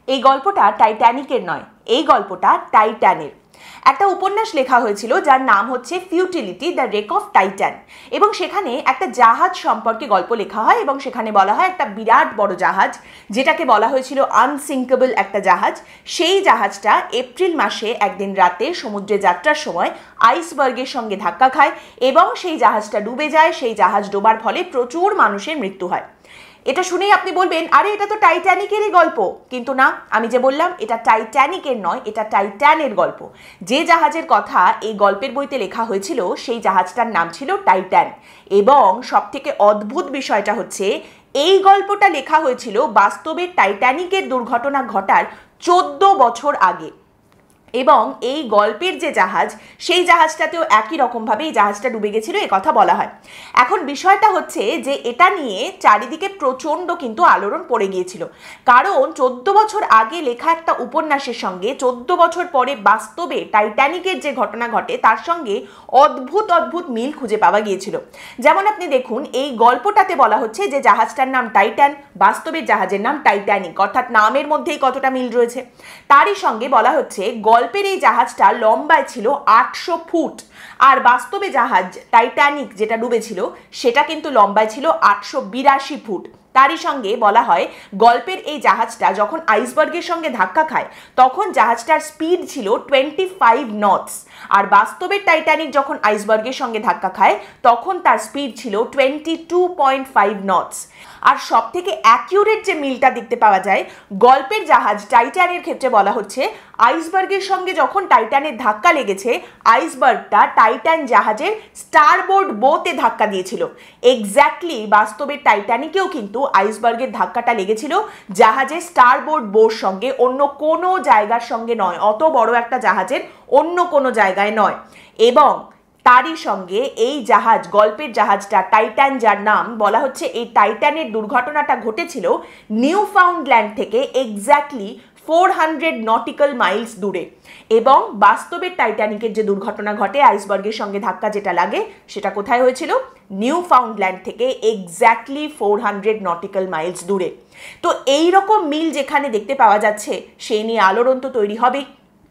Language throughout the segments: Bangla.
এই গল্পটা টাইটানিকের নয়, এই গল্পটা টাইটানের। একটা উপন্যাস লেখা হয়েছিল যার নাম হচ্ছে futility the wreck of Titan, এবং সেখানে একটা জাহাজ সম্পর্কে গল্প লেখা হয় এবং সেখানে বলা হয় একটা বিরাট বড় জাহাজ যেটাকে বলা হয়েছিল আনসিঙ্কেবল একটা জাহাজ, সেই জাহাজটা এপ্রিল মাসে একদিন রাতে সমুদ্রে যাত্রার সময় আইসবার্গের সঙ্গে ধাক্কা খায় এবং সেই জাহাজটা ডুবে যায়। সেই জাহাজ ডোবার ফলে প্রচুর মানুষের মৃত্যু হয়। এটা শুনেই আপনি বলবেন, আরে এটা তো টাইটানিকেরই গল্প। কিন্তু না, আমি যে বললাম এটা টাইটানিকের নয়, এটা টাইটানের গল্প। যে জাহাজের কথা এই গল্পের বইতে লেখা হয়েছিল সেই জাহাজটার নাম ছিল টাইটান। এবং সবথেকে অদ্ভুত বিষয়টা হচ্ছে এই গল্পটা লেখা হয়েছিল বাস্তবে টাইটানিকের দুর্ঘটনা ঘটার 14 বছর আগে। এবং এই গল্পের যে জাহাজ সেই জাহাজটাতেও একই রকমভাবে এই জাহাজটা ডুবে গেছিল এ কথা বলা হয়। এখন বিষয়টা হচ্ছে যে এটা নিয়ে চারিদিকে প্রচণ্ড কিন্তু আলোড়ন পড়ে গিয়েছিল, কারণ 14 বছর আগে লেখা একটা উপন্যাসের সঙ্গে 14 বছর পরে বাস্তবে টাইটানিকের যে ঘটনা ঘটে তার সঙ্গে অদ্ভুত অদ্ভুত মিল খুঁজে পাওয়া গিয়েছিল। যেমন আপনি দেখুন, এই গল্পটাতে বলা হচ্ছে যে জাহাজটার নাম টাইটান, বাস্তবের জাহাজের নাম টাইটানিক, অর্থাৎ নামের মধ্যেই কতটা মিল রয়েছে। তারই সঙ্গে বলা হচ্ছে গল্পের এই জাহাজটা লম্বায় ছিল 800 ফুট, আর বাস্তবে জাহাজ টাইটানিক যেটা ডুবেছিল সেটা কিন্তু লম্বায় ছিল 882 ফুট। তারই সঙ্গে বলা হয় গল্পের এই জাহাজটা যখন আইসবার্গের সঙ্গে ধাক্কা খায় তখন জাহাজটার স্পিড ছিল 25 নটস, আর বাস্তবের টাইটানিক যখন আইসবার্গের সঙ্গে ধাক্কা খায় তখন তার স্পিড ছিল 22.5 নটস। আর সব থেকে অ্যাকিউরেট যে মিলটা দেখতে পাওয়া যায় গল্পের জাহাজ টাইটানের ক্ষেত্রে বলা হচ্ছে আইসবার্গের সঙ্গে যখন টাইটানের ধাক্কা লেগেছে আইসবার্গটা টাইটান জাহাজের স্টারবোর্ড বোতে ধাক্কা দিয়েছিল। এক্স্যাক্টলি বাস্তবের টাইটানিকেও কিন্তু আইসবার্গের ধাক্কাটা লেগেছিল জাহাজের স্টারবোর্ড বোর সঙ্গে, অন্য কোনো জায়গার সঙ্গে নয়, অত বড় একটা জাহাজের অন্য কোনো জায়গায় নয়। এবং তারই সঙ্গে এই জাহাজ, গল্পের জাহাজটা টাইটান যার নাম, বলা হচ্ছে এই টাইটানের দুর্ঘটনাটা ঘটেছিল নিউ ফাউন্ডল্যান্ড থেকে এক্স্যাক্টলি 400 নটিক্যাল মাইলস দূরে। এবং বাস্তবের টাইটানিকের যে দুর্ঘটনা ঘটে আইসবার্গের সঙ্গে ধাক্কা যেটা লাগে সেটা কোথায় হয়েছিল? নিউ ফাউন্ডল্যান্ড থেকে এক্স্যাক্টলি 400 নটিক্যাল মাইলস দূরে। তো এই রকম মিল যেখানে দেখতে পাওয়া যাচ্ছে সেই নিয়ে আলোড়ন তো তৈরি হবেই।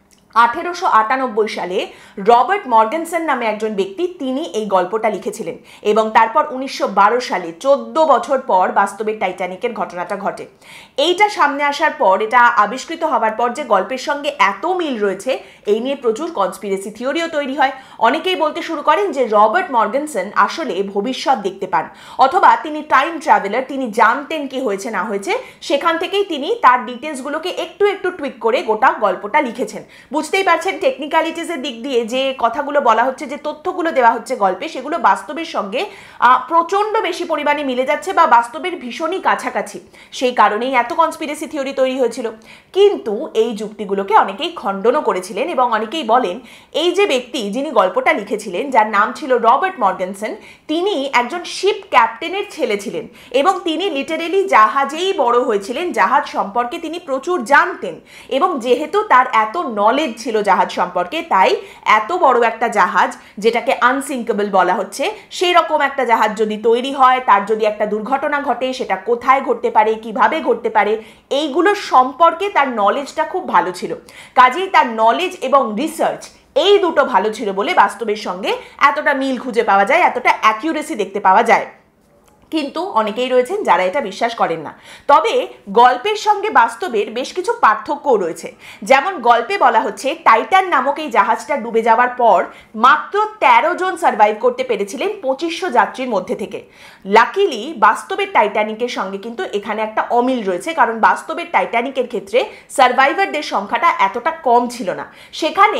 1898 সালে রবার্ট মর্গেনসন নামে একজন ব্যক্তি তিনি এই গল্পটা লিখেছিলেন এবং তারপর 1912 সালে 14 বছর পর বাস্তবের টাইটানিকের ঘটনাটা ঘটে। এইটা সামনে আসার পর, এটা আবিষ্কৃত হওয়ার পর যে গল্পের সঙ্গে এত মিল রয়েছে এই নিয়ে প্রচুর কনস্পিরেসি থিওরিও তৈরি হয়। অনেকেই বলতে শুরু করেন যে রবার্ট মর্গেনসন আসলে ভবিষ্যৎ দেখতে পান, অথবা তিনি টাইম ট্রাভেলার, তিনি জানতেন কি হয়েছে না হয়েছে, সেখান থেকেই তিনি তার ডিটেলসগুলোকে একটু একটু টুইক করে গোটা গল্পটা লিখেছেন। বুঝতেই পারছেন টেকনিক্যালিটিসের দিক দিয়ে যে কথাগুলো বলা হচ্ছে, যে তথ্যগুলো দেওয়া হচ্ছে গল্পে, সেগুলো বাস্তবের সঙ্গে প্রচণ্ড বেশি পরিমাণে মিলে যাচ্ছে বা বাস্তবের ভীষণই কাছাকাছি। সেই কারণেই এত কনস্পিরেসি থিওরি তৈরি হয়েছিল। কিন্তু এই যুক্তিগুলোকে অনেকেই খণ্ডনও করেছিলেন এবং অনেকেই বলেন এই যে ব্যক্তি যিনি গল্পটা লিখেছিলেন যার নাম ছিল রবার্ট মর্গেনসন, তিনি একজন শিপ ক্যাপ্টেনের ছেলে ছিলেন এবং তিনি লিটারেলি জাহাজেই বড় হয়েছিলেন, জাহাজ সম্পর্কে তিনি প্রচুর জানতেন এবং যেহেতু তার এত নলেজ ছিল জাহাজ সম্পর্কে, তাই এত বড় একটা জাহাজ যেটাকে আনসিঙ্কেবল বলা হচ্ছে, সেই রকম একটা জাহাজ যদি তৈরি হয়, তার যদি একটা দুর্ঘটনা ঘটে, সেটা কোথায় ঘটতে পারে, কিভাবে ঘটতে পারে, এইগুলো সম্পর্কে তার নলেজটা খুব ভালো ছিল। কাজেই তার নলেজ এবং রিসার্চ এই দুটো ভালো ছিল বলে বাস্তবের সঙ্গে এতটা মিল খুঁজে পাওয়া যায়, এতটা অ্যাকিউরেসি দেখতে পাওয়া যায়। কিন্তু অনেকেই রয়েছেন যারা এটা বিশ্বাস করেন না। তবে গল্পের সঙ্গে বাস্তবের বেশ কিছু পার্থক্যও রয়েছে। যেমন গল্পে বলা হচ্ছে টাইটান নামক এই জাহাজটা ডুবে যাওয়ার পর মাত্র 13 জন সার্ভাইভ করতে পেরেছিলেন 2500 যাত্রীর মধ্যে থেকে। লাকিলি বাস্তবের টাইটানিকের সঙ্গে কিন্তু এখানে একটা অমিল রয়েছে, কারণ বাস্তবের টাইটানিকের ক্ষেত্রে সার্ভাইভারদের সংখ্যাটা এতটা কম ছিল না। সেখানে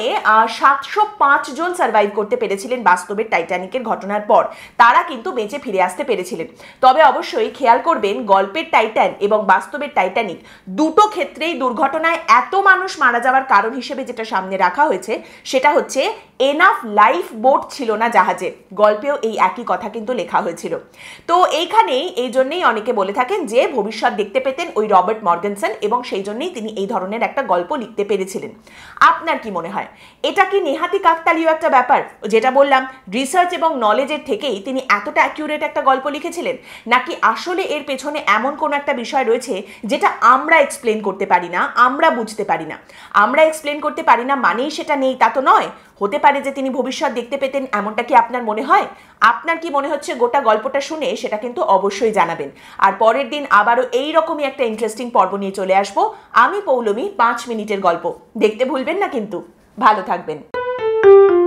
705 জন সার্ভাইভ করতে পেরেছিলেন বাস্তবের টাইটানিকের ঘটনার পর, তারা কিন্তু বেঁচে ফিরে আসতে পেরেছিলেন। তবে অবশ্যই খেয়াল করবেন গল্পের টাইটান এবং বাস্তবের টাইটানিক দুটো ক্ষেত্রেই দুর্ঘটনায় এত মানুষ মারা যাওয়ার কারণ হিসেবে যেটা সামনে রাখা হয়েছে সেটা হচ্ছে এনাফ লাইফ বোট ছিল না জাহাজে। গল্পেও এই একই কথা কিন্তু লেখা হয়েছিল। তো এইখানেই এই জন্যই অনেকে বলে থাকেন যে ভবিষ্যৎ দেখতে পেতেন ওই রবার্ট মর্গেনসন এবং সেই জন্যই তিনি এই ধরনের একটা গল্প লিখতে পেরেছিলেন। আপনার কি মনে হয় এটা কি নেহাতি কাকতালীয় একটা ব্যাপার? যেটা বললাম রিসার্চ এবং নলেজের থেকেই তিনি এতটা অ্যাকিউরেট একটা গল্প লিখেছিলেন। পেরেছিলেন, নাকি আসলে এর পেছনে এমন কোনো একটা বিষয় রয়েছে যেটা আমরা এক্সপ্লেন করতে পারি না, আমরা বুঝতে পারি না? আমরা এক্সপ্লেন করতে পারি না মানেই সেটা নেই তা তো নয়। হতে পারে যে তিনি ভবিষ্যৎ দেখতে পেতেন, এমনটা কি আপনার মনে হয়? আপনার কি মনে হচ্ছে গোটা গল্পটা শুনে সেটা কিন্তু অবশ্যই জানাবেন। আর পরের দিন আবারও এইরকমই একটা ইন্টারেস্টিং পর্ব নিয়ে চলে আসবো। আমি পৌলমী, 5 মিনিটের গল্প দেখতে ভুলবেন না কিন্তু। ভালো থাকবেন।